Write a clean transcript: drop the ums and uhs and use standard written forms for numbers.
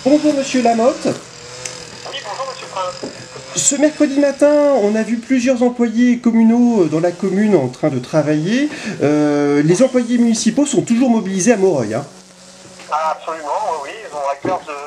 Bonjour Monsieur Lamotte. Oui, bonjour Monsieur Prince. Ce mercredi matin, on a vu plusieurs employés communaux dans la commune en train de travailler. Les employés municipaux sont toujours mobilisés à Moreuil, hein. Ah, absolument, oui, oui, ils ont à cœur